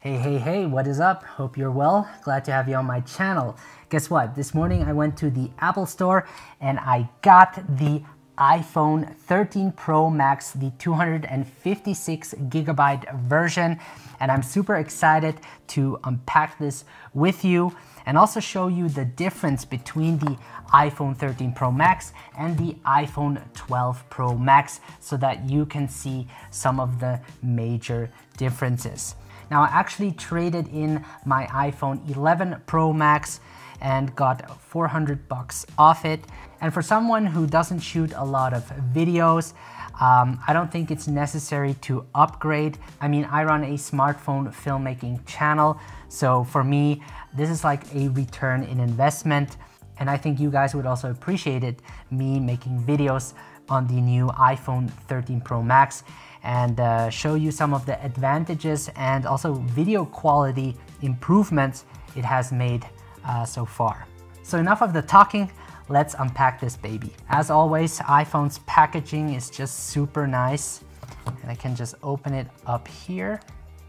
Hey, what is up? Hope you're well. Glad to have you on my channel. Guess what? This morning I went to the Apple store and I got the iPhone 13 Pro Max, the 256 gigabyte version. And I'm super excited to unpack this with you and also show you the difference between the iPhone 13 Pro Max and the iPhone 12 Pro Max so that you can see some of the major differences. Now, I actually traded in my iPhone 11 Pro Max and got $400 off it. And for someone who doesn't shoot a lot of videos, I don't think it's necessary to upgrade. I mean, I run a smartphone filmmaking channel, so for me, this is like a return in investment. And I think you guys would also appreciate it, me making videos on the new iPhone 13 Pro Max and show you some of the advantages and also video quality improvements it has made so far. So enough of the talking, let's unpack this baby. As always, iPhone's packaging is just super nice, and I can just open it up here.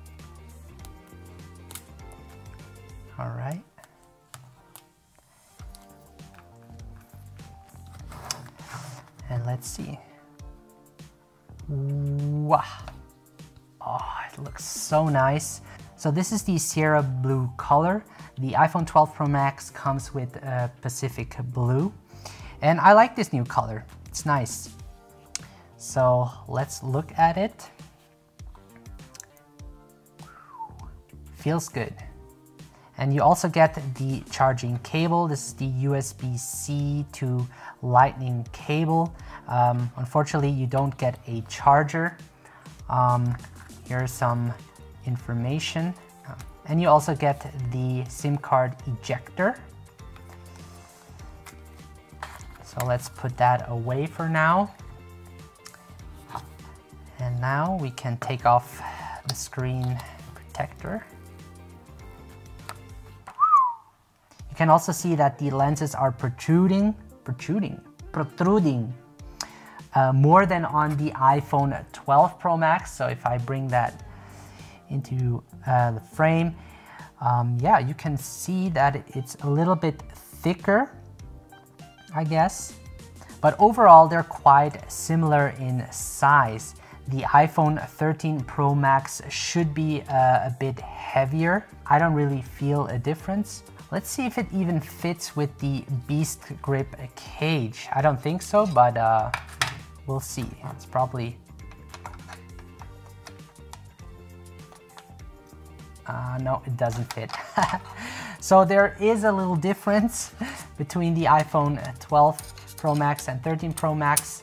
All right. And let's see. Wow. Oh, it looks so nice. So this is the Sierra Blue color. The iPhone 12 Pro Max comes with Pacific Blue. And I like this new color. It's nice. So let's look at it. Feels good. And you also get the charging cable. This is the USB-C to Lightning cable. Unfortunately, you don't get a charger. Here's some information. And you also get the SIM card ejector. So let's put that away for now. And now we can take off the screen protector. You can also see that the lenses are protruding more than on the iPhone 12 Pro Max. So if I bring that into the frame, yeah, you can see that it's a little bit thicker, I guess. But overall, they're quite similar in size. The iPhone 13 Pro Max should be a bit heavier. I don't really feel a difference. Let's see if it even fits with the Beast Grip cage. I don't think so, but we'll see. It's probably... no, it doesn't fit. So there is a little difference between the iPhone 12 Pro Max and 13 Pro Max.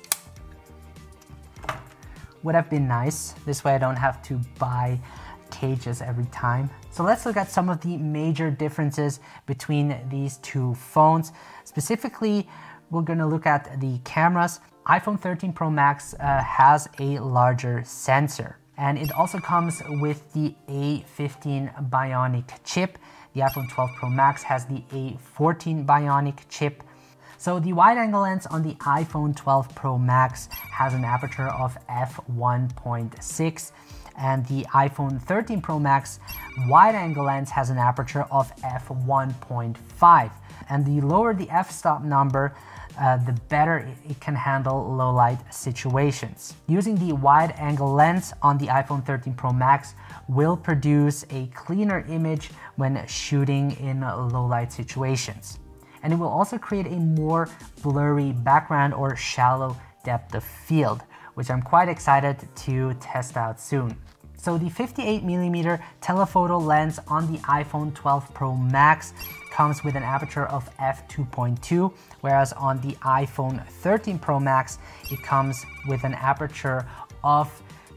Would have been nice. This way I don't have to buy cages every time. So let's look at some of the major differences between these two phones. Specifically, we're going to look at the cameras. iPhone 13 Pro Max has a larger sensor, and it also comes with the A15 Bionic chip. The iPhone 12 Pro Max has the A14 Bionic chip. So the wide-angle lens on the iPhone 12 Pro Max has an aperture of f1.6, and the iPhone 13 Pro Max wide-angle lens has an aperture of f1.5. And the lower the f-stop number, the better it can handle low-light situations. Using the wide-angle lens on the iPhone 13 Pro Max will produce a cleaner image when shooting in low-light situations. And it will also create a more blurry background or shallow depth of field, which I'm quite excited to test out soon. So the 58mm telephoto lens on the iPhone 12 Pro Max comes with an aperture of f2.2, whereas on the iPhone 13 Pro Max, it comes with an aperture of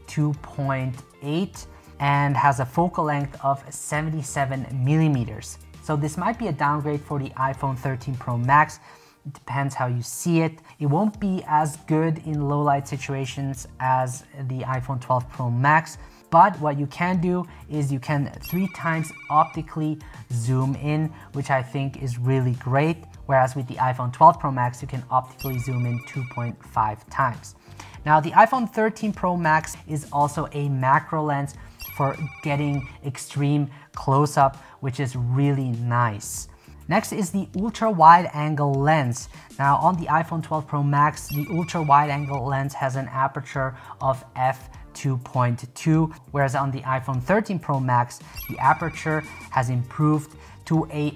2.8 and has a focal length of 77mm. So this might be a downgrade for the iPhone 13 Pro Max. It depends how you see it. It won't be as good in low light situations as the iPhone 12 Pro Max, but what you can do is you can 3 times optically zoom in, which I think is really great. Whereas with the iPhone 12 Pro Max, you can optically zoom in 2.5 times. Now the iPhone 13 Pro Max is also a macro lens for getting extreme close-up, which is really nice. Next is the ultra wide angle lens. Now on the iPhone 12 Pro Max, the ultra wide angle lens has an aperture of f2.2, whereas on the iPhone 13 Pro Max, the aperture has improved to a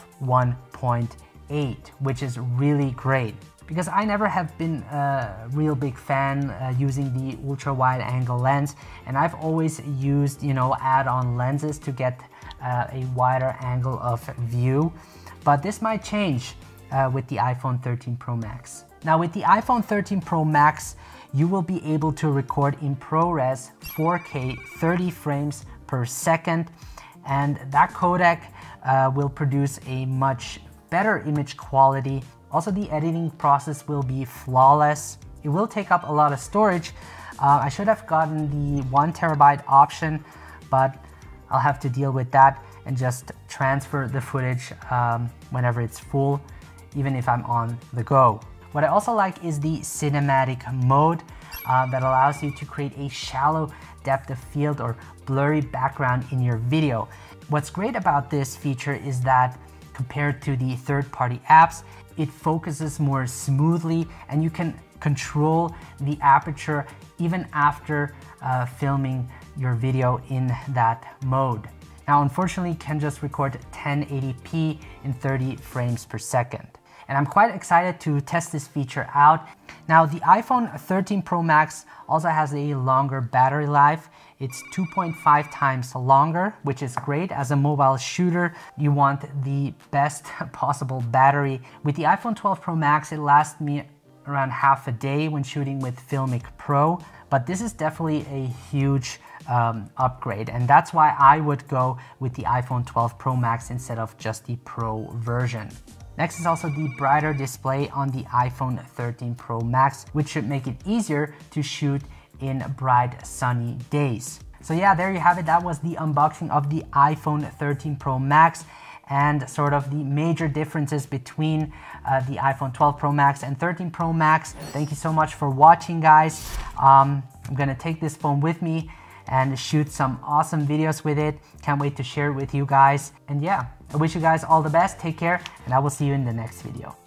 f1.8, which is really great. Because I never have been a real big fan using the ultra wide angle lens, and I've always used, add-on lenses to get a wider angle of view. But this might change with the iPhone 13 Pro Max. Now with the iPhone 13 Pro Max, you will be able to record in ProRes 4K 30 frames per second, and that codec will produce a much better image quality. Also, the editing process will be flawless. It will take up a lot of storage. I should have gotten the 1 terabyte option, but I'll have to deal with that and just transfer the footage whenever it's full, even if I'm on the go. What I also like is the cinematic mode that allows you to create a shallow depth of field or blurry background in your video. What's great about this feature is that compared to the third-party apps, it focuses more smoothly and you can control the aperture even after filming your video in that mode. Now, unfortunately, you can just record 1080p in 30 frames per second. And I'm quite excited to test this feature out. Now, the iPhone 13 Pro Max also has a longer battery life. It's 2.5 times longer, which is great. As a mobile shooter, you want the best possible battery. With the iPhone 12 Pro Max, it lasts me around half a day when shooting with Filmic Pro, but this is definitely a huge upgrade, and that's why I would go with the iPhone 12 Pro Max instead of just the Pro version. Next is also the brighter display on the iPhone 13 Pro Max, which should make it easier to shoot in bright sunny days. So yeah, there you have it. That was the unboxing of the iPhone 13 Pro Max and sort of the major differences between the iPhone 12 Pro Max and 13 Pro Max. Thank you so much for watching, guys. I'm gonna take this phone with me and shoot some awesome videos with it. Can't wait to share it with you guys. And yeah, I wish you guys all the best. Take care, and I will see you in the next video.